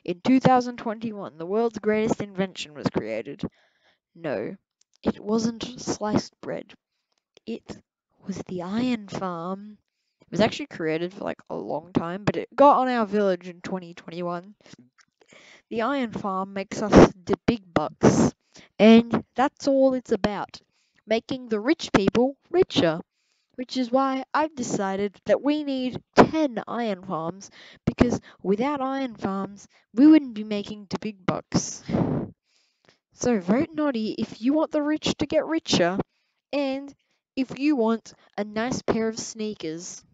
In 2021, the world's greatest invention was created. No, it wasn't sliced bread. It was the iron farm. It was actually created for like a long time, but it got on our village in 2021. The iron farm makes us the big bucks, and that's all it's about. Making the rich people richer. Which is why I've decided that we need 10 iron farms, because without iron farms, we wouldn't be making the big bucks. So vote Knotty if you want the rich to get richer, and if you want a nice pair of sneakers.